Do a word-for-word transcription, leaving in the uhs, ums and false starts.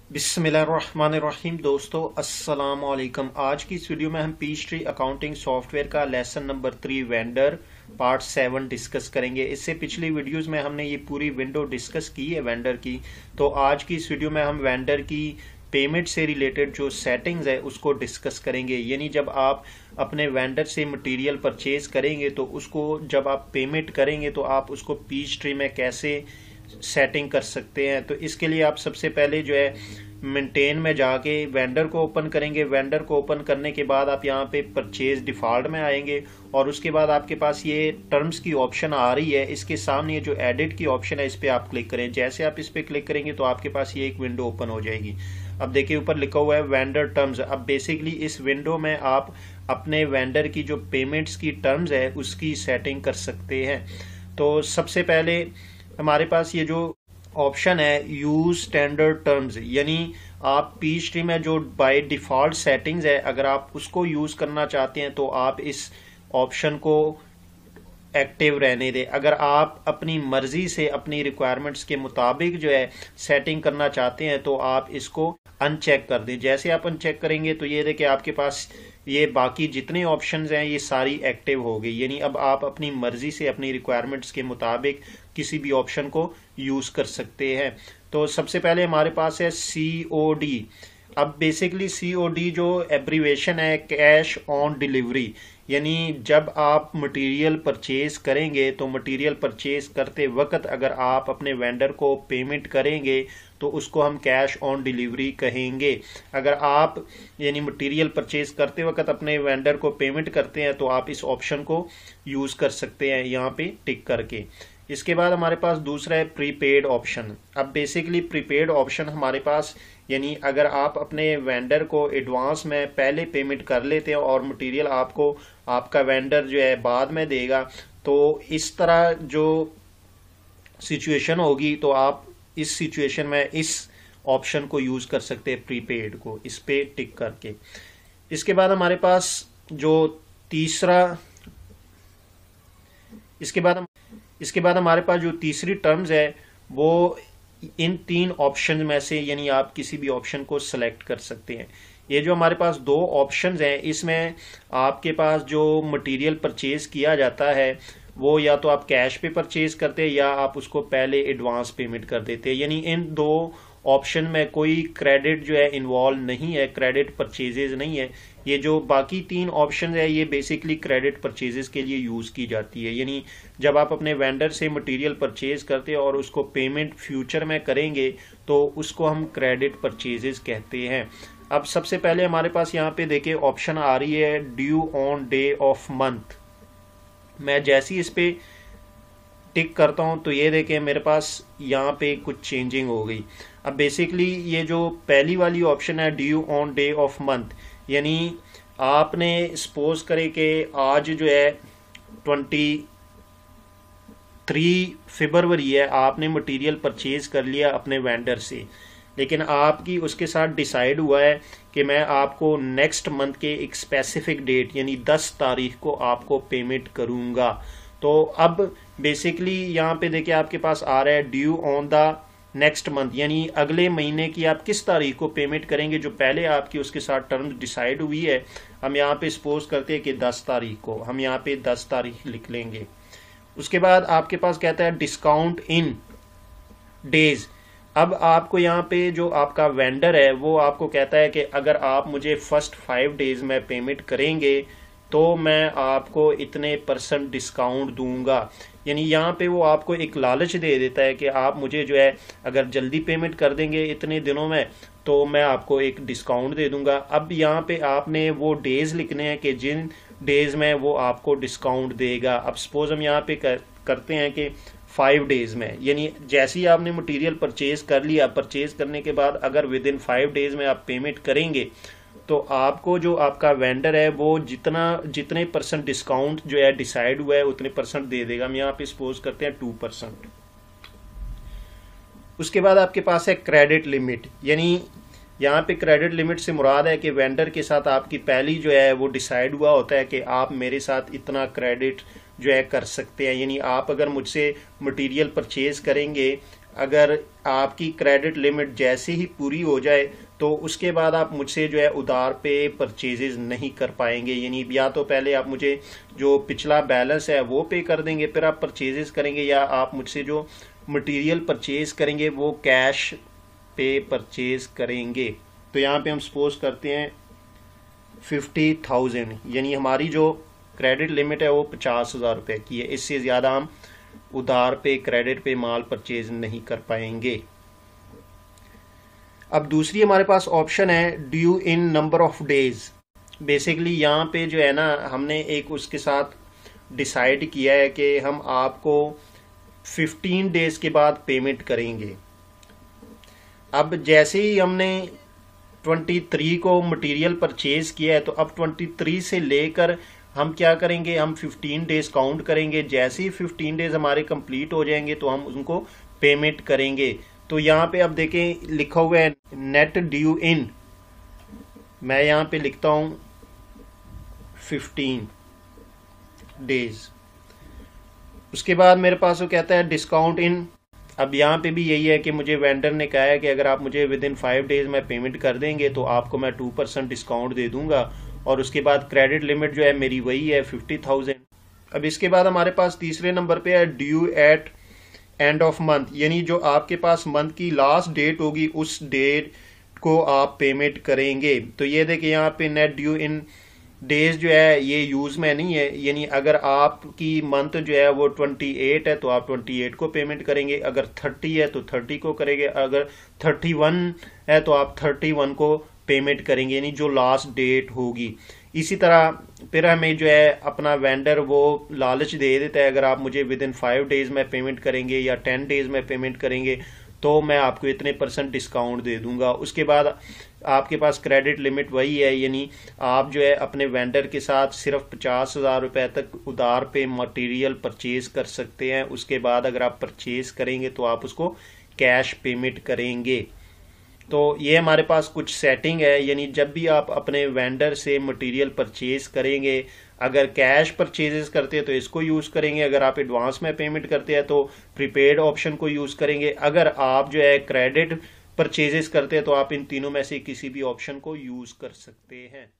बिस्मिल्लाहिर्रहमानिर्रहीम। दोस्तों अस्सलाम वालेकुम। आज की इस वीडियो में हम पीचट्री अकाउंटिंग सॉफ्टवेयर का lesson number three vendor part seven discuss करेंगे। इससे पिछली वीडियोस में हमने ये पूरी विंडो डिस्कस की है वेंडर की। तो आज की इस वीडियो में हम वेंडर की पेमेंट से रिलेटेड जो सेटिंग्स है उसको डिस्कस करेंगे। यानी जब आप अपने वेंडर से मटेरियल परचेज करेंगे तो उसको जब आप पेमेंट करेंगे तो आप उसको पीचट्री में कैसे सेटिंग कर सकते हैं। तो इसके लिए आप सबसे पहले जो है मेंटेन में जाके वेंडर को ओपन करेंगे। वेंडर को ओपन करने के बाद आप यहाँ पे परचेज डिफॉल्ट में आएंगे और उसके बाद आपके पास ये टर्म्स की ऑप्शन आ रही है। इसके सामने ये जो एडिट की ऑप्शन है इस पे आप क्लिक करें। जैसे आप इस पे क्लिक करेंगे तो आपके पास ये एक विंडो ओपन हो जाएगी। अब देखिए ऊपर लिखा हुआ है वेंडर टर्म्स। अब बेसिकली इस विंडो में आप अपने वेंडर की जो पेमेंट्स की टर्म्स है उसकी सेटिंग कर सकते हैं। तो सबसे पहले हमारे पास ये जो ऑप्शन है यूज स्टैंडर्ड टर्म्स, यानी आप पीचट्री में जो बाय डिफॉल्ट सेटिंग्स है अगर आप उसको यूज करना चाहते हैं तो आप इस ऑप्शन को एक्टिव रहने दें। अगर आप अपनी मर्जी से अपनी रिक्वायरमेंट्स के मुताबिक जो है सेटिंग करना चाहते हैं तो आप इसको अनचेक कर दें। जैसे आप अनचेक करेंगे तो ये देखिए आपके पास ये बाकी जितने ऑप्शंस हैं ये सारी एक्टिव हो गई। यानी अब आप अपनी मर्जी से अपनी रिक्वायरमेंट्स के मुताबिक किसी भी ऑप्शन को यूज कर सकते हैं। तो सबसे पहले हमारे पास है सी ओ डी। अब बेसिकली सी ओ डी जो एब्रीवेशन है कैश ऑन डिलीवरी, यानी जब आप मटेरियल परचेज करेंगे तो मटेरियल परचेज करते वक्त अगर आप अपने वेंडर को पेमेंट करेंगे तो उसको हम कैश ऑन डिलीवरी कहेंगे। अगर आप यानी मटेरियल परचेज करते वक्त अपने वेंडर को पेमेंट करते हैं तो आप इस ऑप्शन को यूज कर सकते हैं यहाँ पे टिक करके। इसके बाद हमारे पास दूसरा है प्रीपेड ऑप्शन। अब बेसिकली प्रीपेड ऑप्शन हमारे पास यानी अगर आप अपने वेंडर को एडवांस में पहले पेमेंट कर लेते हैं और मटेरियल आपको आपका वेंडर जो है बाद में देगा तो इस तरह जो सिचुएशन होगी तो आप इस सिचुएशन में इस ऑप्शन को यूज कर सकते हैं प्रीपेड को, इस पे टिक करके। इसके बाद हमारे पास जो तीसरा इसके बाद इसके बाद हमारे पास जो तीसरी टर्म्स है वो इन तीन ऑप्शन में से यानी आप किसी भी ऑप्शन को सिलेक्ट कर सकते हैं। ये जो हमारे पास दो ऑप्शंस हैं इसमें आपके पास जो मटेरियल परचेज किया जाता है वो या तो आप कैश पे परचेज करते हैं या आप उसको पहले एडवांस पेमेंट कर देते हैं। यानी इन दो ऑप्शन में कोई क्रेडिट जो है इन्वॉल्व नहीं है, क्रेडिट परचेजेज नहीं है। ये जो बाकी तीन ऑप्शन है ये बेसिकली क्रेडिट परचेजेस के लिए यूज की जाती है। यानी जब आप अपने वेंडर से मटेरियल परचेज करते हैं और उसको पेमेंट फ्यूचर में करेंगे तो उसको हम क्रेडिट परचेजेस कहते हैं। अब सबसे पहले हमारे पास यहाँ पे देखिए ऑप्शन आ रही है due on day of month. मैं जैसी इस पे टिक करता हूं तो ये देखें मेरे पास यहाँ पे कुछ चेंजिंग हो गई। अब बेसिकली ये जो पहली वाली ऑप्शन है due on day of month, यानी आपने सपोज करें कि आज जो है ट्वेंटी थ्री फरवरी है, आपने मटेरियल परचेज कर लिया अपने वेंडर से, लेकिन आपकी उसके साथ डिसाइड हुआ है कि मैं आपको नेक्स्ट मंथ के एक स्पेसिफिक डेट यानी दस तारीख को आपको पेमेंट करूंगा। तो अब बेसिकली यहाँ पे देखिए आपके पास आ रहा है due on the next month, यानी अगले महीने की आप किस तारीख को पेमेंट करेंगे जो पहले आपकी उसके साथ टर्म्स डिसाइड हुई है। हम यहाँ पे सपोज करते हैं कि दस तारीख को, हम यहाँ पे दस तारीख लिख लेंगे। उसके बाद आपके पास कहता है डिस्काउंट इन डेज। अब आपको यहाँ पे जो आपका वेंडर है वो आपको कहता है कि अगर आप मुझे फर्स्ट फाइव डेज में पेमेंट करेंगे तो मैं आपको इतने परसेंट डिस्काउंट दूंगा। यानी यहाँ पे वो आपको एक लालच दे देता है कि आप मुझे जो है अगर जल्दी पेमेंट कर देंगे इतने दिनों में तो मैं आपको एक डिस्काउंट दे दूंगा। अब यहाँ पे आपने वो डेज लिखने हैं कि जिन डेज में वो आपको डिस्काउंट देगा। अब सपोज हम यहाँ पे कर, करते हैं कि फाइव डेज में, यानी जैसे ही आपने मटेरियल परचेज कर लिया, परचेज करने के बाद अगर विद इन फाइव डेज में आप पेमेंट करेंगे तो आपको जो आपका वेंडर है वो जितना जितने परसेंट डिस्काउंट जो है डिसाइड हुआ है उतने परसेंट दे देगा। हम यहाँ पे सपोज करते हैं टू परसेंट। उसके बाद आपके पास है क्रेडिट लिमिट, यानी यहाँ पे क्रेडिट लिमिट से मुराद है कि वेंडर के साथ आपकी पहली जो है वो डिसाइड हुआ होता है कि आप मेरे साथ इतना क्रेडिट जो है कर सकते हैं। यानी आप अगर मुझसे मटेरियल परचेज करेंगे अगर आपकी क्रेडिट लिमिट जैसे ही पूरी हो जाए तो उसके बाद आप मुझसे जो है उधार पे परचेजेज नहीं कर पाएंगे। यानी या तो पहले आप मुझे जो पिछला बैलेंस है वो पे कर देंगे, फिर आप परचेजेज करेंगे, या आप मुझसे जो मटेरियल परचेज करेंगे वो कैश पे परचेज करेंगे। तो यहाँ पे हम सपोज करते हैं फिफ्टी थाउजेंड, यानी हमारी जो क्रेडिट लिमिट है वो पचास हजार रुपये की है। इससे ज़्यादा हम उधार पे क्रेडिट पे माल परचेज नहीं कर पाएंगे। अब दूसरी हमारे पास ऑप्शन है due in number of days. Basically यहाँ पे जो है ना हमने एक उसके साथ डिसाइड किया है कि हम आपको फिफ्टीन डेज के बाद पेमेंट करेंगे। अब जैसे ही हमने तेईस को मटेरियल परचेज किया है तो अब तेईस से लेकर हम क्या करेंगे, हम फिफ्टीन डेज काउंट करेंगे। जैसे ही फिफ्टीन डेज हमारे कंप्लीट हो जाएंगे तो हम उनको पेमेंट करेंगे। तो यहाँ पे अब देखें लिखा हुआ है नेट ड्यू इन, मैं यहाँ पे लिखता हूँ फिफ्टीन डेज। उसके बाद मेरे पास वो कहता है डिस्काउंट इन। अब यहाँ पे भी यही है कि मुझे वेंडर ने कहा है कि अगर आप मुझे विद इन फाइव डेज में पेमेंट कर देंगे तो आपको मैं टू परसेंट डिस्काउंट दे दूंगा। और उसके बाद क्रेडिट लिमिट जो है मेरी वही है फिफ्टी थाउजेंड। अब इसके बाद हमारे पास तीसरे नंबर पे है due at end of month, यानी जो आपके पास मंथ की लास्ट डेट होगी उस डेट को आप पेमेंट करेंगे। तो ये देखिए यहाँ पे नेट ड्यू इन डेज जो है ये यूज में नहीं है, यानी अगर आपकी मंथ जो है वो अट्ठाईस है तो आप अट्ठाईस को पेमेंट करेंगे, अगर तीस है तो तीस को करेंगे, अगर इकतीस है तो आप इकतीस को पेमेंट करेंगे, यानी जो लास्ट डेट होगी। इसी तरह फिर हमें जो है अपना वेंडर वो लालच दे देता है, अगर आप मुझे विद इन फाइव डेज में पेमेंट करेंगे या टेन डेज में पेमेंट करेंगे तो मैं आपको इतने परसेंट डिस्काउंट दे दूंगा। उसके बाद आपके पास क्रेडिट लिमिट वही है, यानी आप जो है अपने वेंडर के साथ सिर्फ पचास हजार रुपए तक उधार पे मटेरियल परचेज कर सकते हैं। उसके बाद अगर आप परचेज करेंगे तो आप उसको कैश पेमेंट करेंगे। तो ये हमारे पास कुछ सेटिंग है, यानी जब भी आप अपने वेंडर से मटेरियल परचेज करेंगे, अगर कैश परचेजेस करते हैं तो इसको यूज करेंगे, अगर आप एडवांस में पेमेंट करते हैं तो प्रीपेड ऑप्शन को यूज करेंगे, अगर आप जो है क्रेडिट परचेजेस करते हैं तो आप इन तीनों में से किसी भी ऑप्शन को यूज कर सकते हैं।